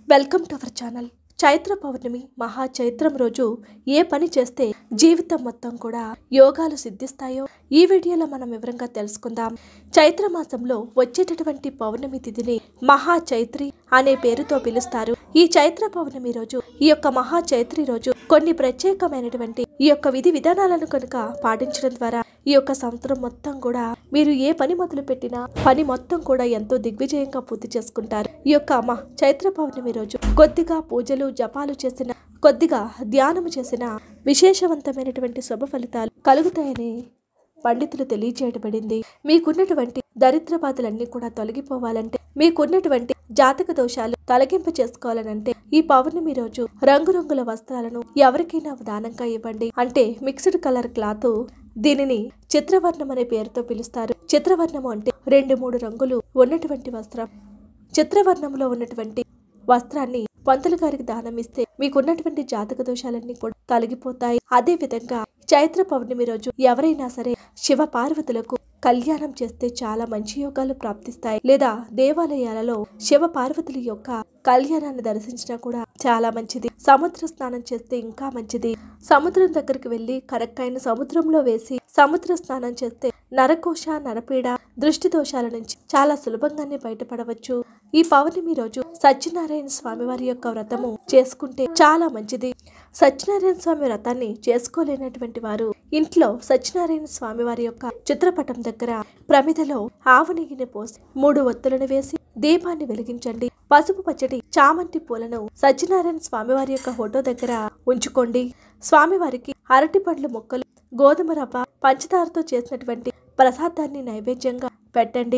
Welcome to our channel. Chaitra Pournami మహా చైత్రం రోజు ఏ పని చేస్తే జీవితం మొత్తం కూడా యోగాలు సిద్ధిస్తాయో ఈ వీడియోలో మనం వివరంగా తెలుసుకుందాం. చైత్ర మాసంలో వచ్చేటటువంటి పౌర్ణమి తిథిని మహా చైత్రి అనే పేరుతో పిలుస్తారు. ఈ చైత్ర పౌర్ణమి రోజు ఈ యొక్క మహా చైత్రి రోజు కొన్ని ప్రత్యేకమైనటువంటి ఈ యొక్క విధి విధానాలను కనుక పాటించడం ద్వారా ఈ యొక్క సంవత్సరం మొత్తం కూడా మీరు ఏ పని మొదలు పెట్టినా పని మొత్తం కూడా ఎంతో దిగ్విజయంగా పూర్తి చేసుకుంటారు. ఈ యొక్క చైత్ర పౌర్ణమి రోజు కొద్దిగా పూజలు జపాలు చేసిన, కొద్దిగా ధ్యానము చేసిన విశేషవంతమైనటువంటి శుభ ఫలితాలు కలుగుతాయని పండితులు తెలియజేయబడింది. మీకున్నటువంటి దరిద్ర బాధలన్నీ కూడా తొలగిపోవాలంటే, మీకున్నటువంటి జాతక దోషాలు తొలగింపు చేసుకోవాలనంటే ఈ పౌర్ణమి రోజు రంగురంగుల వస్త్రాలను ఎవరికైనా దానంగా ఇవ్వండి. అంటే మిక్స్డ్ కలర్ క్లాత్, దీనిని చిత్రవర్ణం అనే పేరుతో పిలుస్తారు. చిత్రవర్ణము అంటే 2-3 రంగులు ఉన్నటువంటి వస్త్రం. చిత్రవర్ణంలో ఉన్నటువంటి వస్త్రాన్ని పంతులు గారికి దానం ఇస్తే మీకున్నటువంటి జాతక దోషాలన్నీ కూడా తొలగిపోతాయి. అదే విధంగా చైత్ర పౌర్ణమి రోజు ఎవరైనా సరే శివ పార్వతులకు కళ్యాణం చేస్తే చాలా మంచి యోగాలు ప్రాప్తిస్తాయి. లేదా దేవాలయాలలో శివ పార్వతుల యొక్క కళ్యాణాన్ని దర్శించినా కూడా చాలా మంచిది. సముద్ర స్నానం చేస్తే ఇంకా మంచిది. సముద్రం దగ్గరికి వెళ్లి కరక్కాయను సముద్రంలో వేసి సముద్ర స్నానం చేస్తే నరకోశ, నరపీడ, దృష్టి దోషాల నుంచి చాలా సులభంగానే బయటపడవచ్చు. ఈ పౌర్ణమి రోజు సత్యనారాయణ స్వామి వారి యొక్క వ్రతము చేసుకుంటే చాలా మంచిది. సత్యనారాయణ స్వామి వ్రతాన్ని చేసుకోలేనటువంటి వారు ఇంట్లో సత్యనారాయణ స్వామి వారి యొక్క చిత్రపటం దగ్గర ప్రమిదలో ఆవు నెయ్యిని పోసి 3 ఒత్తులను వేసి దీపాన్ని వెలిగించండి. పసుపు పచ్చడి చామంతి పూలను సత్యనారాయణ స్వామి వారి యొక్క ఫోటో దగ్గర ఉంచుకోండి. స్వామివారికి అరటి పండ్ల ముక్కలు, గోధుమ రవ్వ, పంచదారతో చేసినటువంటి ప్రసాదాన్ని నైవేద్యంగా పెట్టండి.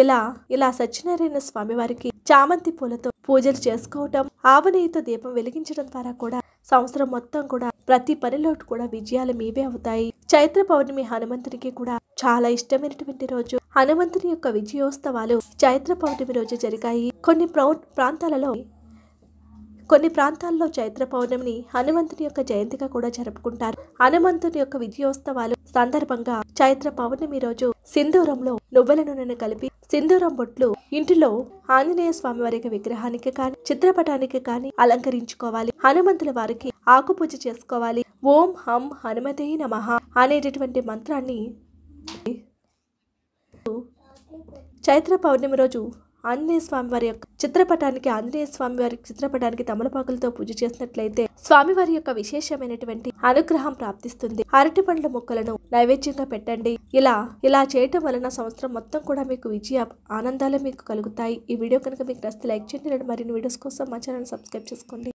ఇలా సత్యనారాయణ స్వామి వారికి చామంతి పూలతో పూజలు చేసుకోవటం, ఆవు నెయ్యితో దీపం వెలిగించడం ద్వారా కూడా సంవత్సరం మొత్తం కూడా ప్రతి పనిలో కూడా విజయాలు మీవే అవుతాయి. చైత్ర పౌర్ణమి హనుమంతునికి కూడా చాలా ఇష్టమైనటువంటి రోజు. హనుమంతుని యొక్క విజయోత్సవాలు చైత్ర పౌర్ణమి రోజు జరిగాయి. కొన్ని ప్రాంతాల్లో చైత్ర పౌర్ణమిని హనుమంతుని యొక్క జయంతిగా కూడా జరుపుకుంటారు. హనుమంతుని యొక్క విజయోత్సవాలు సందర్భంగా చైత్ర పౌర్ణమి రోజు సింధూరంలో నువ్వుల నూనెను కలిపి సింధూరం బొట్లు ఇంటిలో ఆంజనేయ స్వామి వారి విగ్రహానికి కానీ చిత్రపటానికి కానీ అలంకరించుకోవాలి. హనుమంతుల వారికి ఆకుపూజ చేసుకోవాలి. ఓం హం హనుమతే నమః అనేటటువంటి మంత్రాన్ని చైత్ర పౌర్ణమి రోజు ఆంజనేయ స్వామి వారి యొక్క చిత్రపటానికి తమలపాకులతో పూజ చేసినట్లయితే స్వామివారి యొక్క విశేషమైనటువంటి అనుగ్రహం ప్రాప్తిస్తుంది. అరటి పండ్ల ముక్కలను నైవేద్యంగా పెట్టండి. ఇలా చేయటం వలన సంవత్సరం మొత్తం కూడా మీకు విజయ ఆనందాలు మీకు కలుగుతాయి. ఈ వీడియో కనుక మీకు నచ్చితే లైక్ చేయండి. మరిన్ని వీడియోస్ కోసం మా ఛానల్ సబ్స్క్రైబ్ చేసుకోండి.